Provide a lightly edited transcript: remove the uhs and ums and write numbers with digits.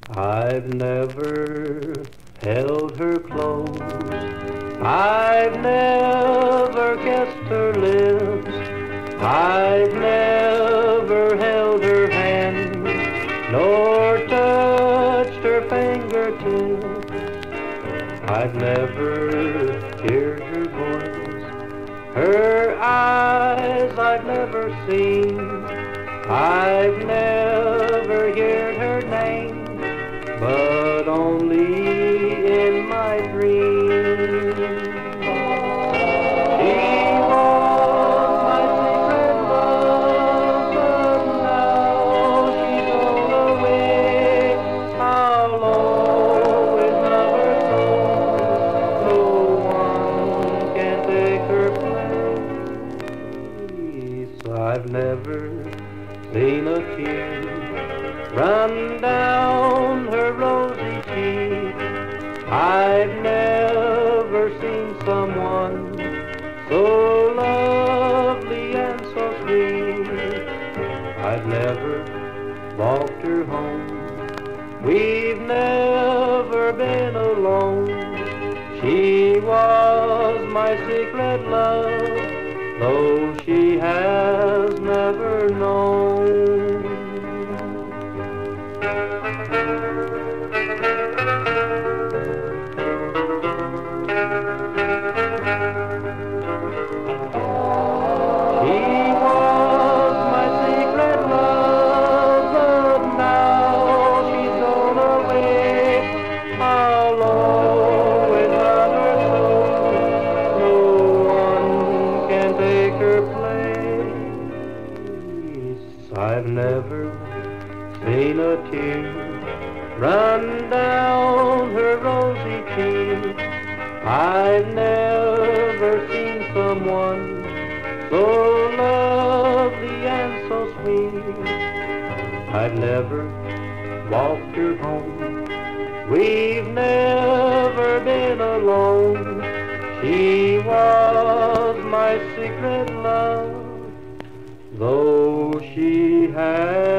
I've never held her close. I've never kissed her lips. I've never held her hand, nor touched her fingertips. I've never heard her voice. Her eyes I've never seen. I've never heard her name, but only in my dreams. She was my secret love, but now she's gone away. I'll always love her so. No one can take her place. I've never seen a tear run down her rosy cheek. I've never seen someone so lovely and so sweet. I've never walked her home. We've never been alone. She was my secret love, though she has never known. She was my secret love, but now she's gone away. I'll always love her so. No one can take her place. I've never seen a tear run down her rosy cheek. I've never seen someone so lovely and so sweet. I've never walked her home. We've never been alone. She was my secret love, though she had